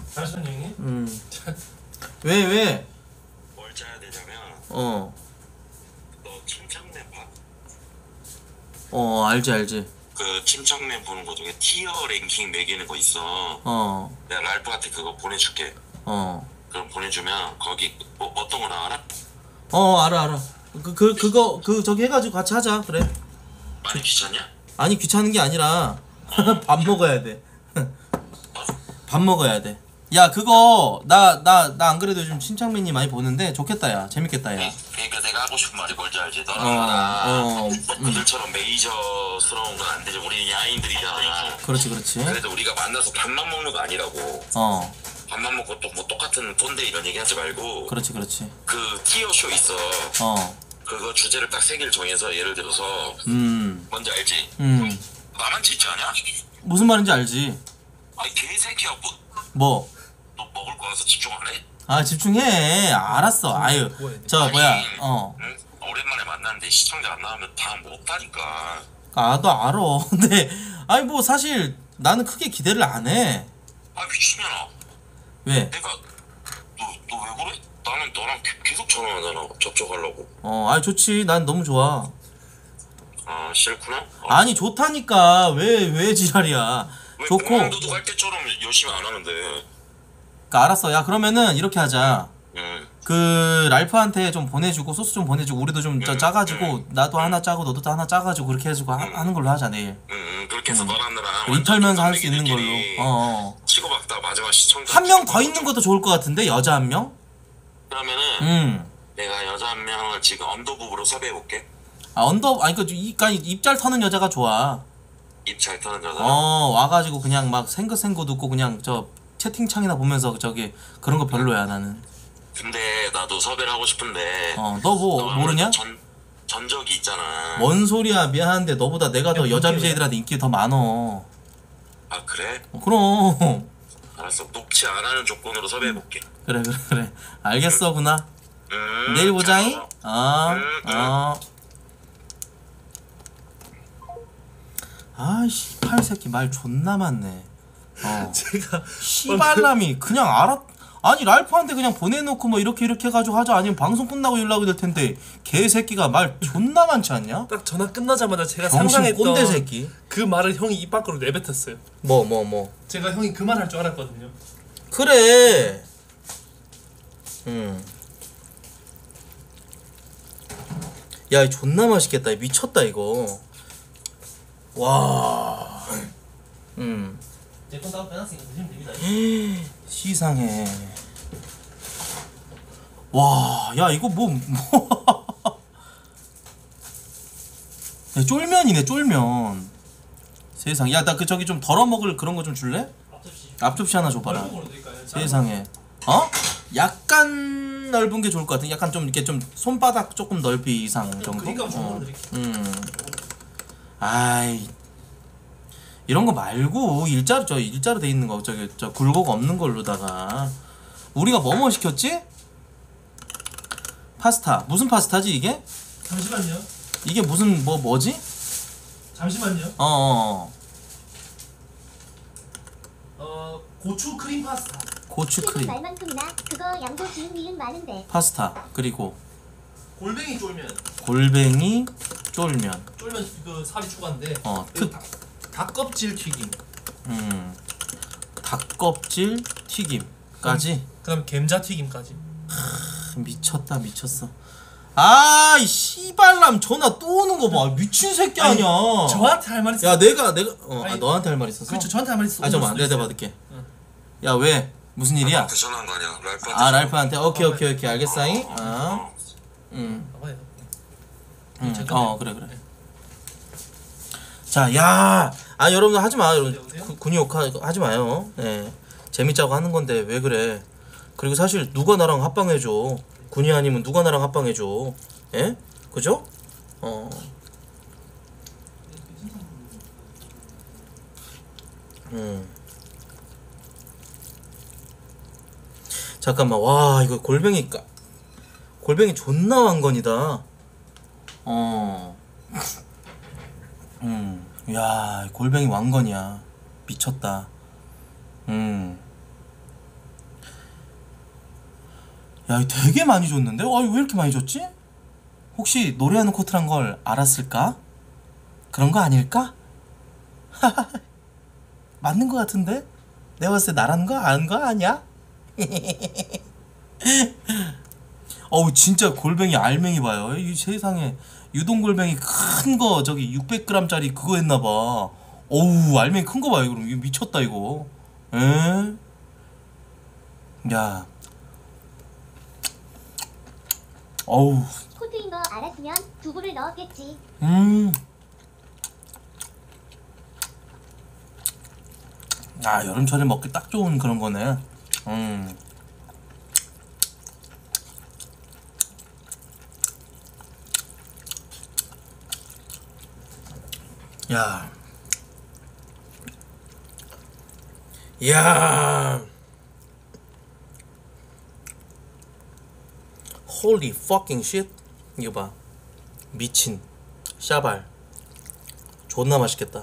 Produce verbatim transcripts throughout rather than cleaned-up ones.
잠시만요 형님. 음. 왜 왜? 뭘 짜야 되냐면 어. 너 침착맨 봐? 어 알지 알지. 그 침착맨 보는 거 중에 티어 랭킹 매기는 거 있어. 어. 내가 랄프한테 그거 보내줄게. 어. 그럼 보내주면 거기 뭐 어떤 거 나와나? 어 알아 알아. 그 그 그, 거 그 저기 해가지고 같이 하자 그래. 많이 귀찮냐? 아니 귀찮은 게 아니라 밥 먹어야 돼. 밥 먹어야 돼. 야 그거 나 나 나 안 그래도 요즘 침착맨이 많이 보는데 좋겠다 야 재밌겠다 야. 그러니까 내가 하고 싶은 말이 뭔지 알지? 너랑 어, 나랑 어, 그들처럼 메이저스러운 건 안 되지. 우리 야인들이잖아. 그렇지 그렇지. 그래도 우리가 만나서 밥만 먹는 거 아니라고. 어 밥만 먹고 또 뭐 똑같은 꼰대 이런 얘기 하지 말고 그렇지 그렇지. 그 티어 쇼 있어. 어. 그거 주제를 딱 세 개를 정해서 예를 들어서 음. 뭔지 알지? 음. 나만 진짜 아냐? 무슨 말인지 알지? 아니 개새끼야 뭐, 뭐? 너 먹을 거라서 집중 안 해? 아 집중해. 알았어. 아유 저 뭐야 어. 응? 오랜만에 만났는데 시청자 안 나오면 다 뭐 없다니까. 아도 알아. 근데 아니 뭐 사실 나는 크게 기대를 안 해. 아 미친년아. 왜? 내가 너 너 왜 그래? 나는 너랑 계- 계속 전화하잖아. 접촉하려고. 어 아니 좋지. 난 너무 좋아. 아 싫구나? 어. 아니 좋다니까. 왜 왜 지랄이야. 왜 좋고. 공항도둑 할 때처럼 열심히 안 하는데. 그러니까 알았어. 야 그러면은 이렇게 하자. 응. 그 랄프한테 좀 보내주고 소스 좀 보내주고 우리도 좀 짜- 짜가지고 나도 하나 짜고 너도 또 하나 짜가지고 그렇게 해주고 하, 하는 걸로 하자 내일. 응, 응 그렇게 해서 너랑 나랑 입 털면서 할 수 완전 있는 걸로. 깜빡이들끼리 어. 어. 치고받다 마지막 시청자 한 명 더 있는 것도 좋을 것 같은데 여자 한 명? 그러면은 음. 내가 여자 한 명을 지금 언더부브로 섭외해볼게. 아 언더 아니 그니까 입잘 터는 여자가 좋아. 입 잘 터는 여자. 어 와가지고 그냥 막 생긋생긋 웃고 그냥 저 채팅창이나 보면서 저기 그런 거 별로야 나는. 근데 나도 섭외를 하고 싶은데 어 너 뭐 너가 모르냐? 전, 전적이 있잖아. 뭔 소리야 미안한데 너보다 내가 더 야, 여자 뭔 비제이들한테 인기 더 많어. 아 그래? 어, 그럼 알았어. 녹취 안 하는 조건으로 섭외해볼게. 그래 그래 그래 알겠어구나. 음, 내일 보자잉. 잘 어 음, 음. 어. 아이씨 팔 새끼 말 존나 많네. 어. 제가 씨발람이 그냥 알아. 아니 랄프한테 그냥 보내놓고 뭐 이렇게 이렇게 해가지고 하자. 아니면 방송 끝나고 연락이 될 텐데 개새끼가 말 존나 많지 않냐? 딱 전화 끝나자마자 제가 병신 상상했던 꼰대 새끼. 그 말을 형이 입 밖으로 내뱉었어요. 뭐 뭐 뭐. 제가 형이 그 말 할 줄 알았거든요. 그래. 음. 야, 이 존나 맛있겠다. 미쳤다 이거. 와. 음. 제건 따로 빼놨으니까 드시면 됩니다. 시상해. 와, 야 이거 뭐 뭐. 야, 쫄면이네 쫄면. 세상. 야, 나 그 저기 좀 덜어 먹을 그런 거 좀 줄래? 앞접시. 앞접시 하나 줘봐라. 넓은 걸로 드릴까요? 세상에. 어? 약간 넓은 게 좋을 것 같아. 약간 좀 이렇게 좀 손바닥 조금 넓이 이상 정도. 그러니까 좋은 어. 걸로 드릴게요. 음. 아이. 이런 거 말고 일자로 저 일자로 돼 있는 거 저기 저 굴곡 없는 걸로다가 우리가 뭐뭐 시켰지? 파스타. 무슨 파스타지 이게? 잠시만요. 이게 무슨 뭐 뭐지? 잠시만요. 어. 어. 어 고추 크림 파스타. 고추 크림 말만큼이나 그거 양도 지은 일은 많은데. 파스타. 그리고 골뱅이 쫄면. 골뱅이 쫄면. 쫄면 그 살이 추가인데. 어, 이거 특. 닭, 닭껍질 튀김. 음. 닭껍질 튀김까지. 그다음 gem자 튀김까지. 미쳤다 미쳤어. 아, 이 씨발람 전화 또 오는 거 봐. 미친 새끼 아니야. 저한테 할 말 있어. 야, 내가 내가 어, 아, 아니, 너한테 할 말 있었어? 그렇죠. 저한테 할 말 있어. 아, 잠깐만. 내가 내가 받을게. 야, 왜? 무슨 일이야? 랄프한테 전화한 거 아니야? 랄프한테. 아, 랄프한테. 오케이, 오케이, 오케이. 알겠어잉. 아. 음. 봐봐요. 음. 어, 그래, 그래. 자, 야. 아, 여러분 하지 마. 여러분. 구- 군욕 하- 하지 마요. 예. 재밌자고 하는 건데 왜 그래? 그리고 사실 누가 나랑 합방해 줘? 군이 아니면 누가 나랑 합방해 줘? 예? 그죠? 어. 음. 잠깐만. 와, 이거 골뱅이 까 골뱅이 존나 왕건이다. 어. 음. 야, 골뱅이 왕건이야. 미쳤다. 음. 야, 되게 많이 줬는데? 어, 왜 이렇게 많이 줬지? 혹시 노래하는 코트란 걸 알았을까? 그런 거 아닐까? 맞는 거 같은데? 내가 봤을 때 나라는 거 아는 거 아니야? 어우, 진짜 골뱅이 알맹이 봐요. 이 세상에 유동골뱅이 큰 거 저기 육백 그램짜리 그거 했나봐. 어우, 알맹이 큰 거 봐요. 그럼 이거 미쳤다 이거. 에? 야, 어우, 코트인 거 알았으면 두부를 넣었겠지. 음. 아, 여름철에 먹기 딱 좋은 그런 거네. 음. 야. 야. Holy fucking shit. 이거 봐. 미친. 샤발. 존나 맛있겠다.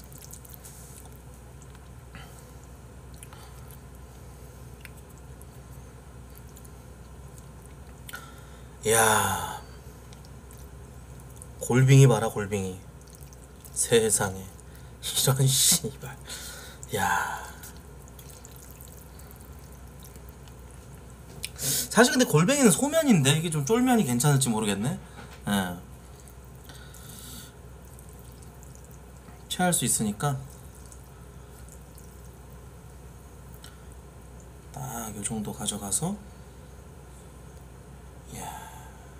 야, 골빙이 봐라 골빙이. 세상에 이런 씨발. 야, 사실 근데 골뱅이는 소면인데 이게 좀 쫄면이 괜찮을지 모르겠네. 예. 체할 수 있으니까 딱 요 정도 가져가서. 야.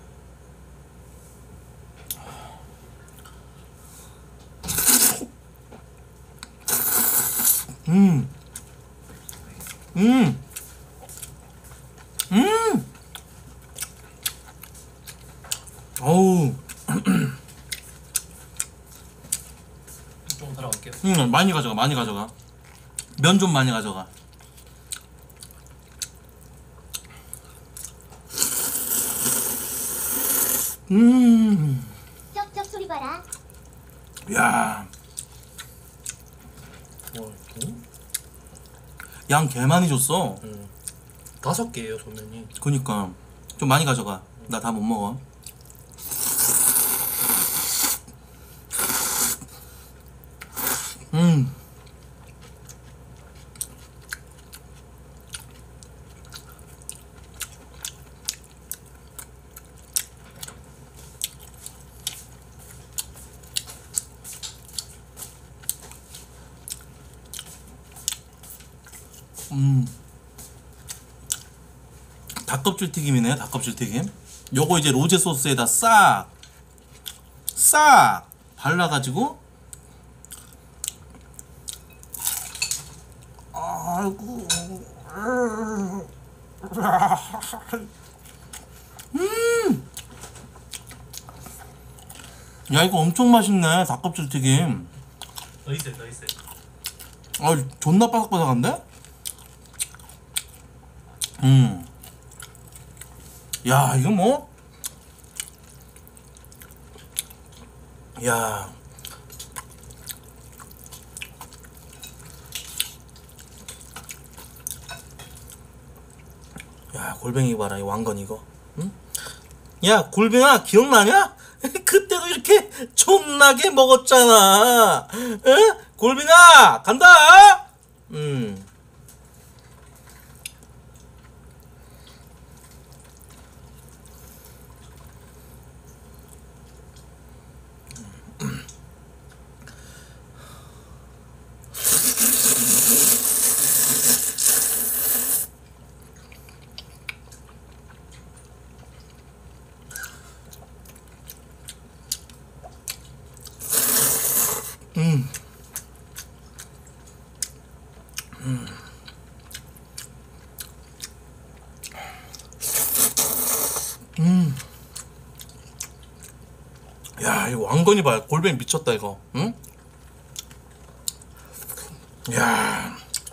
음. 음. 음. 어우. 좀 들어갈게요. 음, 많이 가져가. 많이 가져가. 면 좀 많이 가져가. 음. 쩍쩍 소리 봐라. 야. 뭐 이렇게? 양 개 많이 줬어. 음. 다섯 개예요 소면이. 그니까 좀 많이 가져가. 나 다 못 먹어. 음. 음. 닭껍질 튀김이네요. 닭껍질 튀김. 요거 이제 로제 소스에다 싹 싹 발라가지고. 아이고. 음. 야, 이거 엄청 맛있네. 닭껍질 튀김. 더 있어요, 더 있어요. 아, 존나 바삭바삭한데? 음. 야, 이거 뭐? 야. 야, 골뱅이 봐라, 이 왕건 이거. 응? 야, 골뱅아, 기억나냐? 그때도 이렇게 존나게 먹었잖아. 응? 골뱅아, 간다! 음. 음. 음. 음. 야, 이거 왕건이 봐. 골뱅이 미쳤다 이거. 응? 야.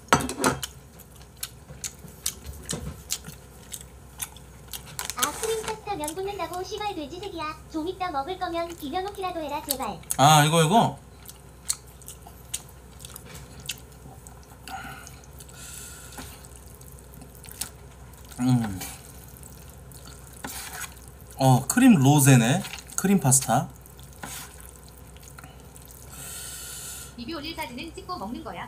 아 크림 파스타 면 붓는다고 시발 돼지 새끼야. 좀 이따 먹을 거면 비벼놓기라도 해라 제발. 아, 이거 이거. 음. 어 크림 로제네. 크림 파스타. 리뷰 올릴 사진은 찍고 먹는 거야.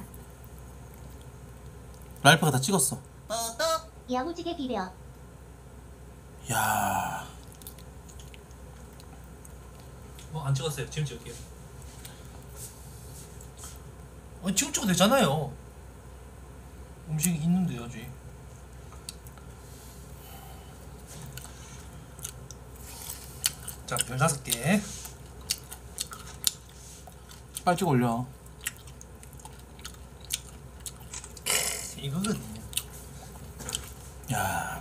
랄프가 다 찍었어. 야무지게 비벼. 야. 어, 안 찍었어요. 지금 찍을게요. 아니 지금 찍어도 되잖아요. 음식이 있는데요 아직. 자, 별 다섯 개. 빨리 찍어 올려. 이거거든요. 야.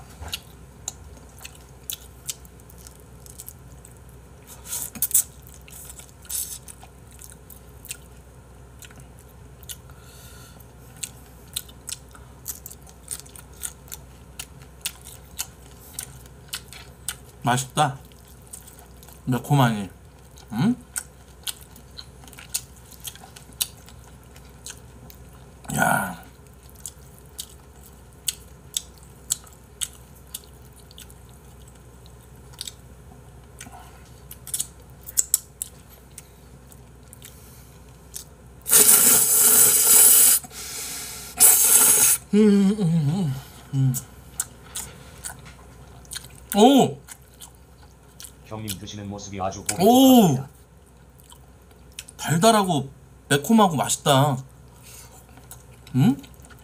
맛있다. 매콤하니. 응? 야. 음, 음, 음, 음. 오! 형님 드시는 모습이 아주 보기 오! 좋습니다. 달달하고 매콤하고 맛있다. 응?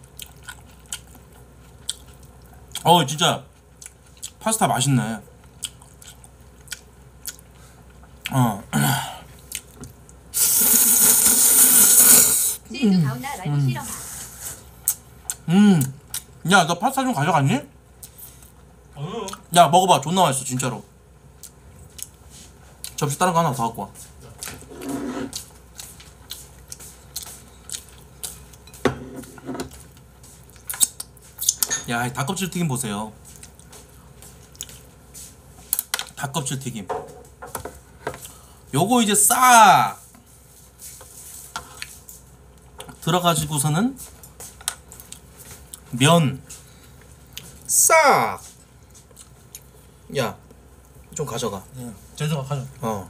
어 진짜 파스타 맛있네. 어. 시리즈 가온나 라이브 실험아. 음. 야, 너 파스타 좀 가져갔니? 어. 야, 먹어봐. 존나 맛있어, 진짜로. 접시 다른 거 하나 더 갖고 와. 야, 이 닭껍질 튀김 보세요. 닭껍질 튀김. 요거 이제 싹 들어가지고서는 면 싹. 야, 좀 가져가. 제주가 가져. 어.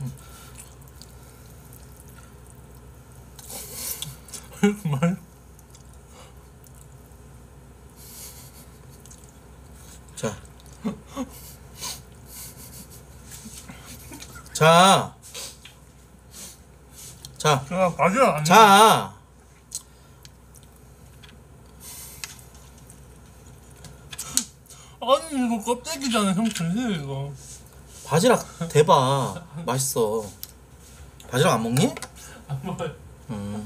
말. 자. 자. 자. 자, 가져. 자. 아니 이거 껍데기잖아. 형 드세요 이거. 바지락 대봐. 맛있어. 바지락 안 먹니? 안 먹어요. 음.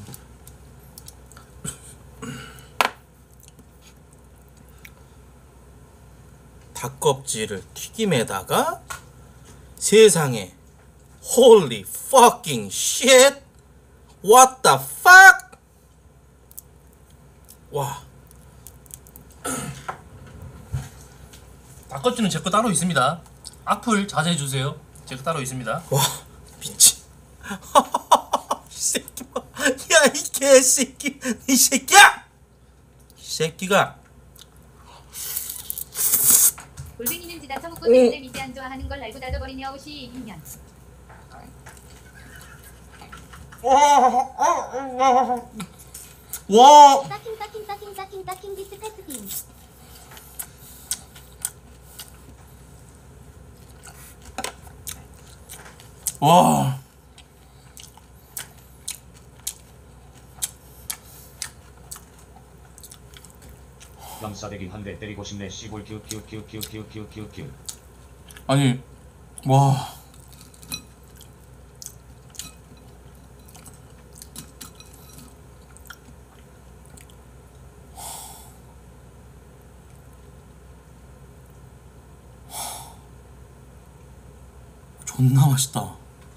닭껍질을 튀김에다가 세상에 holy fucking shit what the fuck 와 닭껍질은 제 거 따로 있습니다. 악플 자제해 주세요. 제 거 따로 있습니다. 와 미친 이 새끼 야이 개새끼 이 새끼야 이 새끼가 골뱅이는 지다 처먹고 때문에 밑에 안 좋아하는 걸 알고 닫아버리냐 오시 이년. 와 따킹 따킹 따킹 따킹 따킹 디스 패스팀. 와. 양싸대기 한 대 때리고 싶네. 시골 키우 키우 키우 키우 키우 키우 키우 키우. 아니 와 존나 맛있다.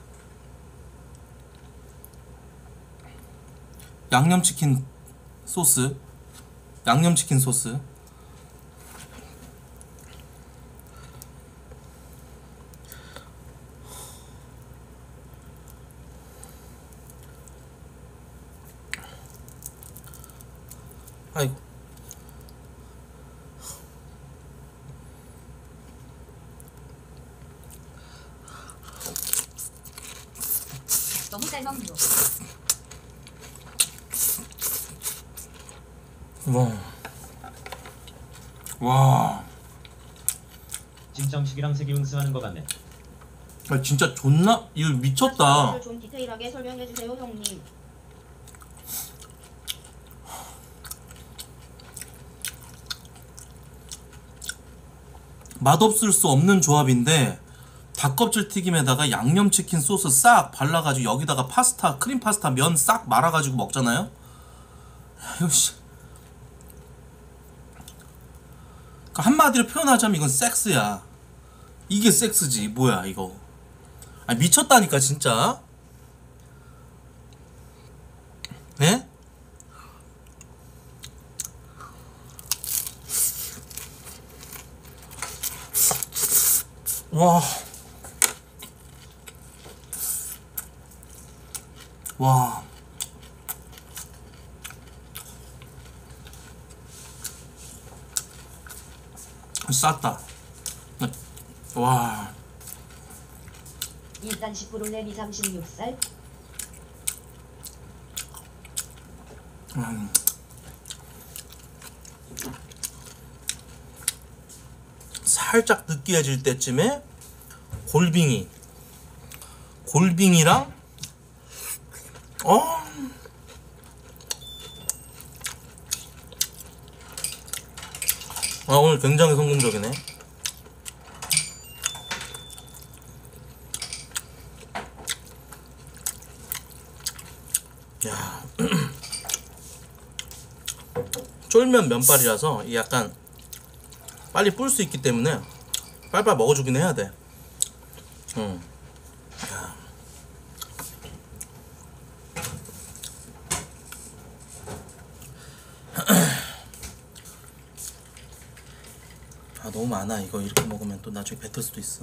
양념치킨 소스 양념치킨 소스 아이고 너무 잘 먹노. 와. 와. 찜정식이랑 세기응스하는 거 같네. 아 진짜 존나 이거 미쳤다. 좀 디테일하게 설명해 주세요, 형님. 맛없을 수 없는 조합인데 닭껍질 튀김에다가 양념치킨 소스 싹 발라가지고 여기다가 파스타 크림 파스타 면 싹 말아가지고 먹잖아요. 이거 씨. 그러니까 한마디로 표현하자면 이건 섹스야. 이게 섹스지 뭐야 이거. 아 미쳤다니까 진짜. 네? 와. 와. 쌌다. 와. 일단 십 프로네 이 삼십육 살. 음. 살짝 느끼해질 때쯤에 골빙이 골빙이랑 어 아, 오늘 굉장히 성공적이네. 야 쫄면 면발이라서 이 약간 빨리 불 수 있기 때문에 빨리빨리 먹어주긴 해야 돼. 응. 야. 아 너무 많아. 이거 이렇게 먹으면 또 나중에 뱉을 수도 있어.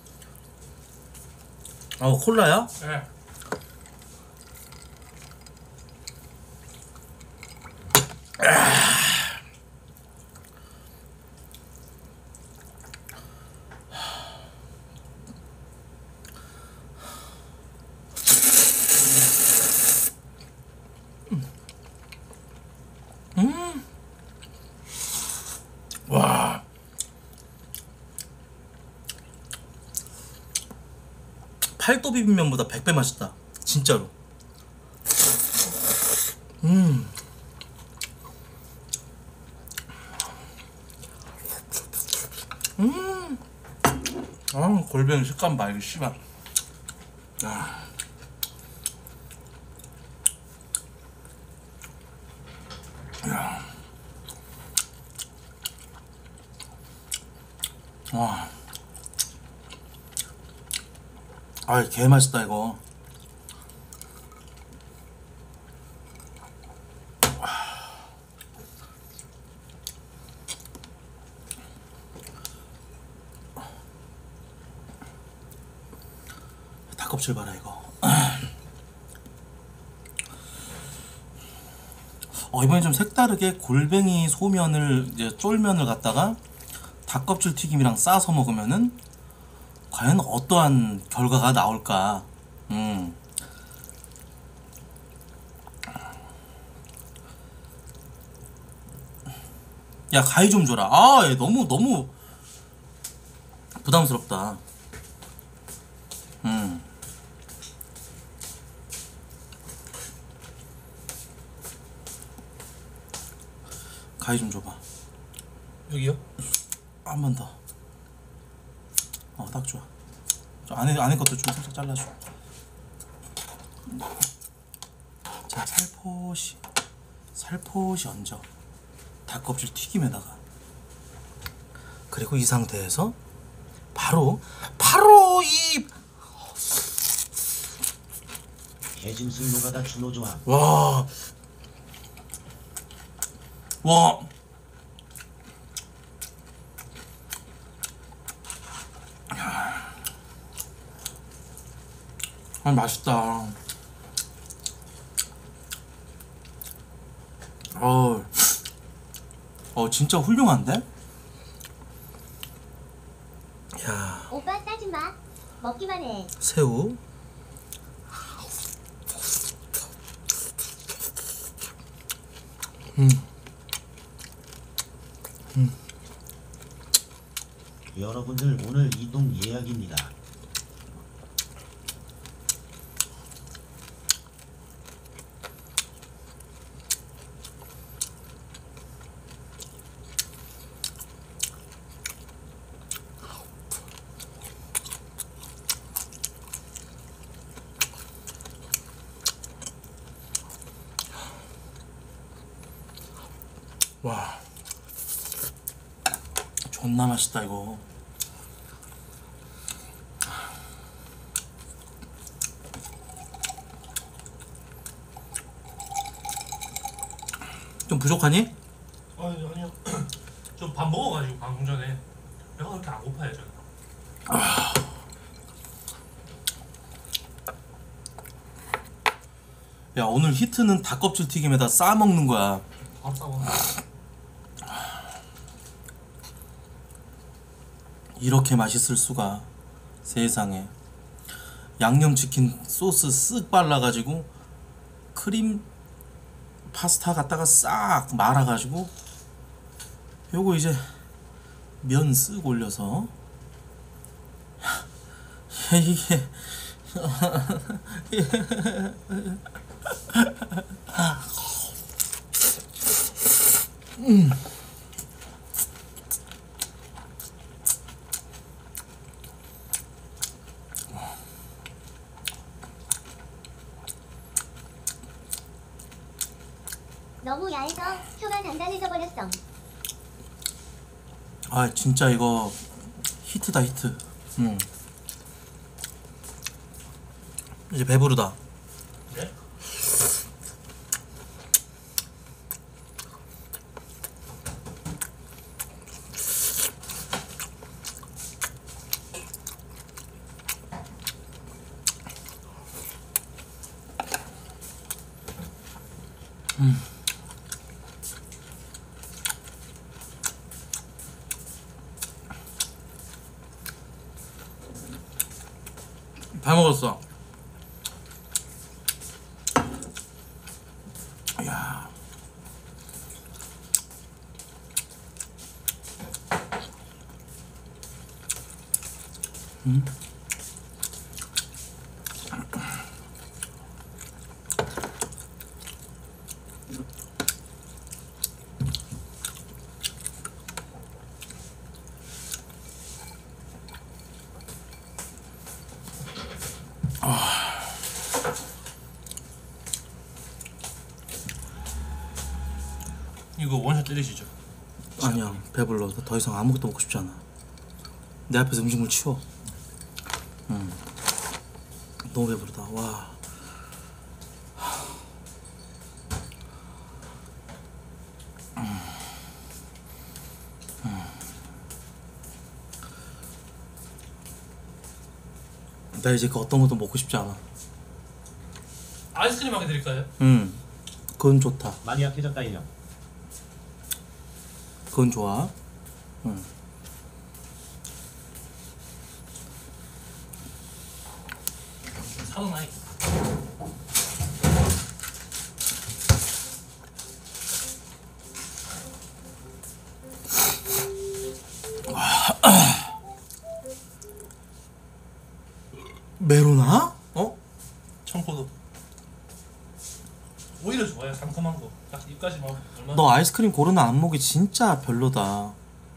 아 콜라야? 네. 음. 와. 팔도 비빔면보다 백 배 맛있다. 진짜로. 음. 음. 아, 골뱅이 식감 봐, 이거 씨발. 아. 야. 와. 아, 개 맛있다 이거. 닭껍질 봐라 이거. 어, 이번에 좀 색다르게 골뱅이 소면을 이제 쫄면을 갖다가 닭껍질 튀김이랑 싸서 먹으면은 과연 어떠한 결과가 나올까. 음. 야 가위 좀 줘라. 아, 얘 너무 너무 부담스럽다. 음. 가위 좀 줘봐. 여기요? 한 번 더. 어, 딱 좋아. 저 안에 안에 것도 좀 살짝 잘라줘. 자, 살포시 살포시 얹어. 닭껍질 튀김에다가. 그리고 이 상태에서 바로 바로 이 개짐승 노가다 준호 조합. 와. 와. 아, 맛있다. 어, 어, 진짜 훌륭한데? 야, 오빠 싸지 마. 먹기만 해. 새우. 여러분들 오늘 이동 예약입니다. 와, 존나 맛있다 이거. 좀 부족하니? 아니 아니요. 좀 밥 먹어가지고 방금 전에 배가 그렇게 안 고파요 저는. 야, 오늘 히트는 닭껍질 튀김에다 싸 먹는 거야. 밥 싸먹는. 이렇게 맛있을 수가. 세상에. 양념치킨 소스 쓱 발라가지고 크림 파스타 갖다가 싹 말아가지고 요거 이제 면 쓱 올려서 이게 음. 너무 야해서 혀가 단단해져 버렸어. 아 진짜 이거 히트다 히트. 음. 이제 배부르다. 네? 음. 다 먹었어. 야. 음. 이거 원샷 때리시죠. 아니야, 배불러. 더 이상 아무것도 먹고 싶지 않아. 내 앞에서 음식물 치워. 음. 너무 배부르다. 와. 음. 음. 나 이제 그 어떤 것도 먹고 싶지 않아. 아이스크림 하게 드릴까요? 음. 그건 좋다. 많이 약해졌다 이년. 그건 좋아. 응. 사돈 아이. 메로나? 어? 청포도. 오히려 좋아요. 상큼한 거. 딱 입까지 막 얼마나. 너 아이스크림 고르는 안목이 진짜 별로다.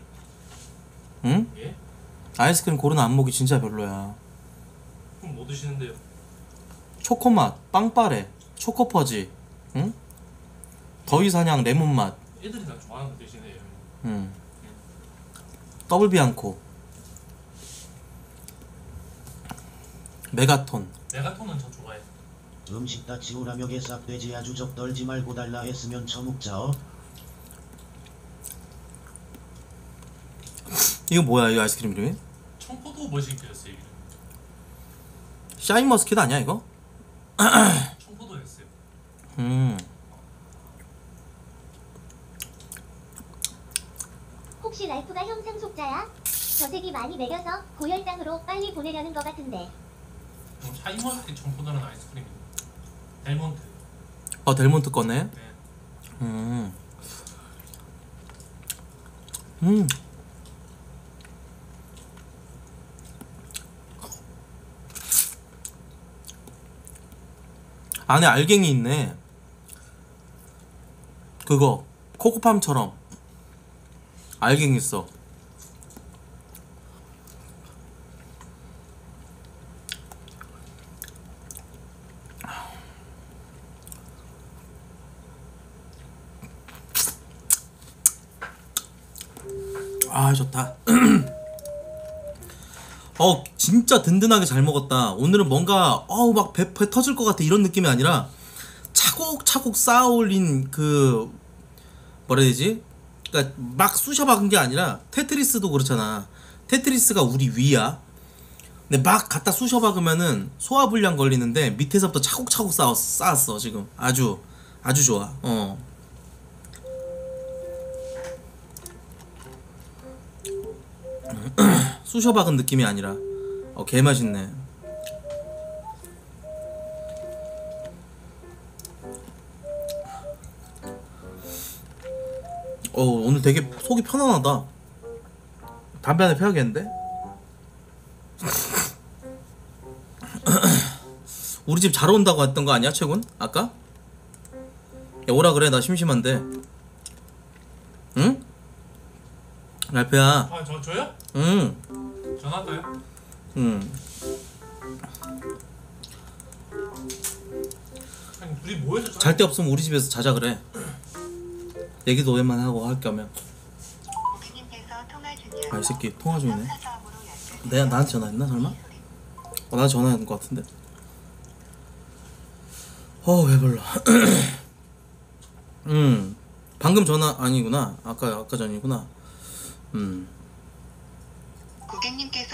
응? 예? 아이스크림 고르는 안목이 진짜 별로야. 그럼 뭐 드시는데요? 초코맛, 빵빠레, 초코퍼지, 응? 더위사냥 레몬맛, 애들이 다 좋아하는 거 드시네요. 응. 더블 비앙코, 메가톤. 메가톤은 저 좋아해. 음식 다 치우라며 개싹돼지 아주 적 떨지 말고 달라 했으면 처묵자어. 이거 뭐야, 이 아이스크림 이름이? 청포도 머신크였어요 이름. 샤인머스켓 아니야 이거? 청포도였어요. 음. 혹시 랄프가 형 상속자야? 저 새끼 많이 먹여서 고혈당으로 빨리 보내려는 거 같은데. 어, 샤인머스켓 청포도라는 아이스크림이 델몬트. 어, 델몬트 거네. 네. 음. 음. 안에 알갱이 있네. 그거 코코팜처럼 알갱이 있어. 아 좋다. 어 진짜 든든하게 잘 먹었다. 오늘은 뭔가 어우 막 배, 배 터질 것 같아 이런 느낌이 아니라 차곡차곡 쌓아 올린 그 뭐라 해야 되지? 그니까 막 쑤셔 박은 게 아니라 테트리스도 그렇잖아. 테트리스가 우리 위야. 근데 막 갖다 쑤셔 박으면은 소화불량 걸리는데 밑에서부터 차곡차곡 쌓았, 쌓았어 지금. 아주 아주 좋아. 어. 쑤셔 박은 느낌이 아니라 어 개맛있네. 어 오늘 되게 속이 편안하다. 담배 하나 펴야겠는데? 우리 집 잘 온다고 했던 거 아니야 최군? 아까? 야 오라 그래 나 심심한데. 응? 랄페야. 아, 저 저요? 응. 전화할까요? 응. 아니, 둘이 모여서 잘 데 없으면 우리 집에서 자자 그래. 얘기도 오랜만에 하고 할 거면. 아 이 새끼 통화 중이네. 내가 나한테 전화했나 설마? 어 나한테 전화한 거 같은데. 어 배불러. 음 방금 전화 아니구나. 아까 아까 전이구나. 음. 고객님께서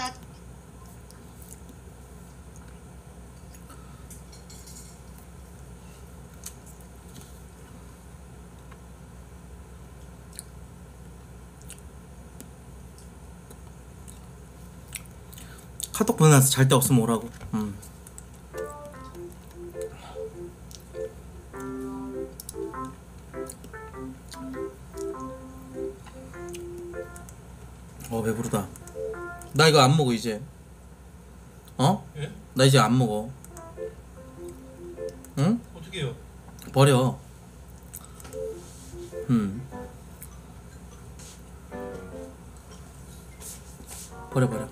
카톡 보내놨어. 잘 데 없으면 오라고. 음. 어 배부르다. 나 이거 안 먹어 이제. 어? 예? 나 이제 안 먹어. 응? 어떻게 해요? 버려. 음. 버려 버려.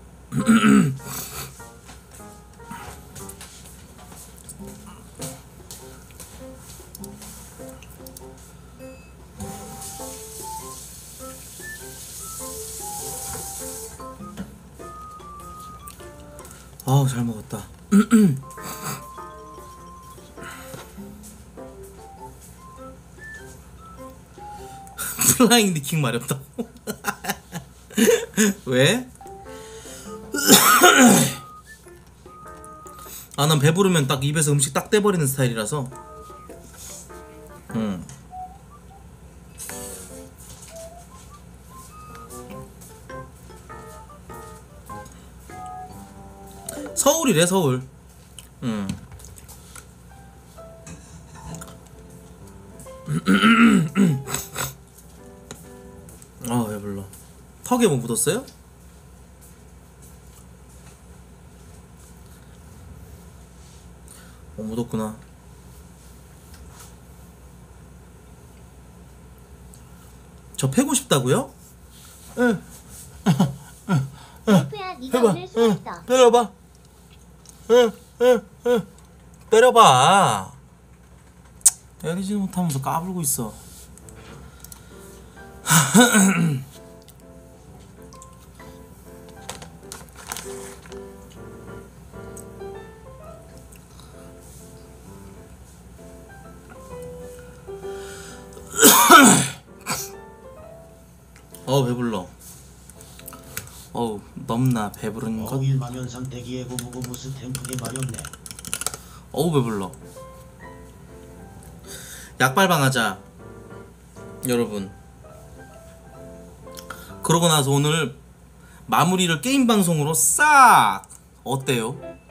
아우 잘 먹었다. 플라잉 니킹 마렵다. 왜? 아 난 배부르면 딱 입에서 음식 딱 떼버리는 스타일이라서. 음. 서울이래 서울. 음. 아 배불러. 턱에 뭐 묻었어요? 어 묻었구나. 저 패고 싶다고요? 응. 랄프야 니가 해봐. 오늘 수고했어. 응. 때려봐. 응, 응, 응. 때려봐. 때리지 못하면서 까불고 있어. 어 배불러. 어우 넘나 배부른 것. 어일 마면 상태기에 고무고무 스탬프게 마렵네. 어우 배불러. 약발방 하자 여러분. 그러고 나서 오늘 마무리를 게임 방송으로 싹 어때요?